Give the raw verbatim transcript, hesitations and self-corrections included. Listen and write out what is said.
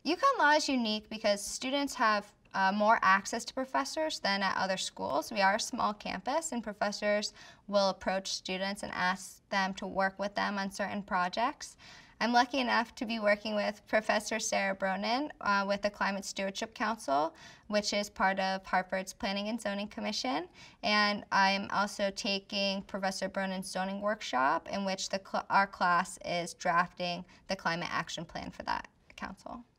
UConn Law is unique because students have uh, more access to professors than at other schools. We are a small campus, and professors will approach students and ask them to work with them on certain projects. I'm lucky enough to be working with Professor Sarah Bronin uh, with the Climate Stewardship Council, which is part of Hartford's Planning and Zoning Commission. And I'm also taking Professor Bronin's zoning workshop, in which the cl our class is drafting the climate action plan for that council.